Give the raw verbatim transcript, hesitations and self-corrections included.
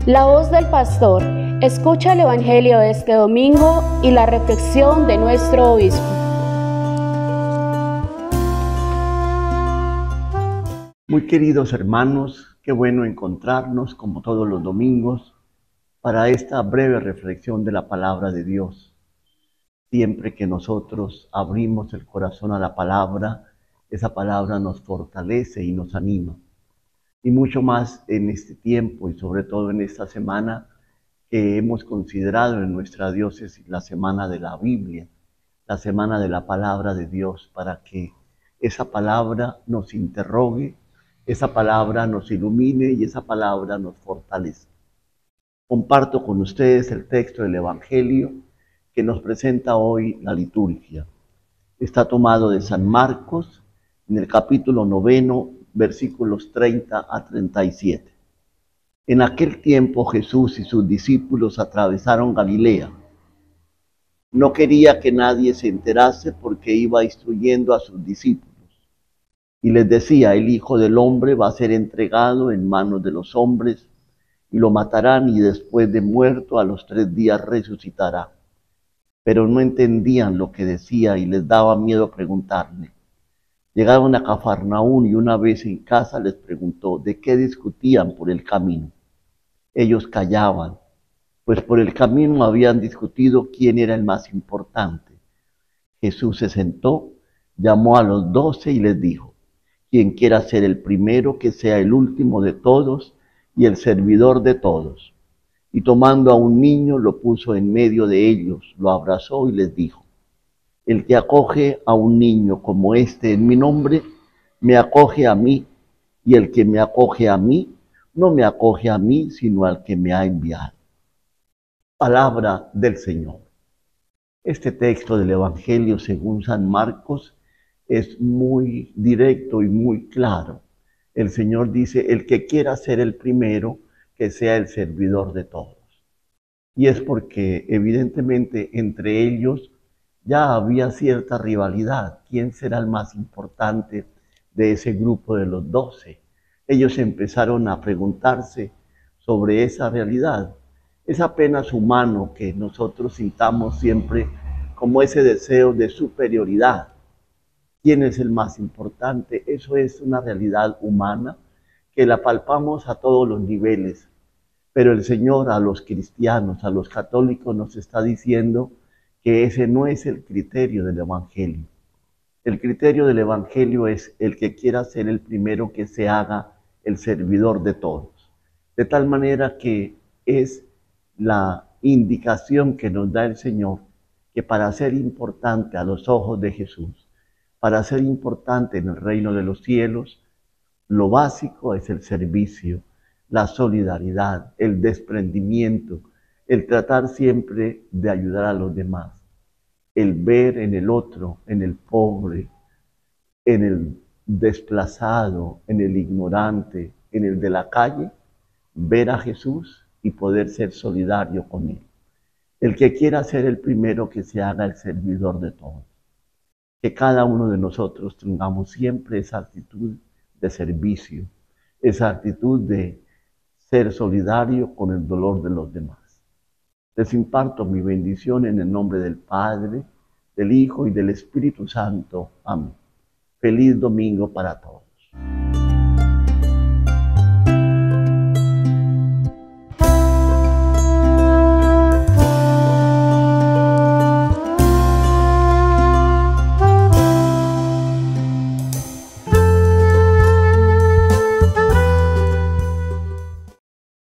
La voz del pastor. Escucha el Evangelio de este domingo y la reflexión de nuestro obispo. Muy queridos hermanos, qué bueno encontrarnos como todos los domingos para esta breve reflexión de la palabra de Dios. Siempre que nosotros abrimos el corazón a la palabra, esa palabra nos fortalece y nos anima. Y mucho más en este tiempo y sobre todo en esta semana que hemos considerado en nuestra diócesis la semana de la Biblia, la semana de la palabra de Dios, para que esa palabra nos interrogue, esa palabra nos ilumine y esa palabra nos fortalece. Comparto con ustedes el texto del Evangelio que nos presenta hoy la liturgia. Está tomado de San Marcos, en el capítulo noveno, versículos treinta a treinta y siete. En aquel tiempo Jesús y sus discípulos atravesaron Galilea. No quería que nadie se enterase porque iba instruyendo a sus discípulos. Y les decía, el Hijo del Hombre va a ser entregado en manos de los hombres y lo matarán y después de muerto a los tres días resucitará. Pero no entendían lo que decía y les daba miedo preguntarle. Llegaron a Cafarnaún y una vez en casa les preguntó de qué discutían por el camino. Ellos callaban, pues por el camino habían discutido quién era el más importante. Jesús se sentó, llamó a los doce y les dijo, quien quiera ser el primero, que sea el último de todos y el servidor de todos. Y tomando a un niño, lo puso en medio de ellos, lo abrazó y les dijo, el que acoge a un niño como este en mi nombre, me acoge a mí, y el que me acoge a mí, no me acoge a mí, sino al que me ha enviado. Palabra del Señor. Este texto del Evangelio según San Marcos es muy directo y muy claro. El Señor dice, el que quiera ser el primero, que sea el servidor de todos. Y es porque evidentemente entre ellos ya había cierta rivalidad. ¿Quién será el más importante de ese grupo de los doce? Ellos empezaron a preguntarse sobre esa realidad. Es apenas humano que nosotros sintamos siempre como ese deseo de superioridad. ¿Quién es el más importante? Eso es una realidad humana que la palpamos a todos los niveles. Pero el Señor a los cristianos, a los católicos nos está diciendo que ese no es el criterio del Evangelio. El criterio del Evangelio es el que quiera ser el primero, que se haga el servidor de todos. De tal manera que es la indicación que nos da el Señor que para ser importante a los ojos de Jesús, para ser importante en el reino de los cielos, lo básico es el servicio, la solidaridad, el desprendimiento, el tratar siempre de ayudar a los demás, el ver en el otro, en el pobre, en el desplazado, en el ignorante, en el de la calle, ver a Jesús y poder ser solidario con él. El que quiera ser el primero, que se haga el servidor de todos. Que cada uno de nosotros tengamos siempre esa actitud de servicio, esa actitud de ser solidario con el dolor de los demás. Les imparto mi bendición en el nombre del Padre, del Hijo y del Espíritu Santo. Amén. Feliz domingo para todos.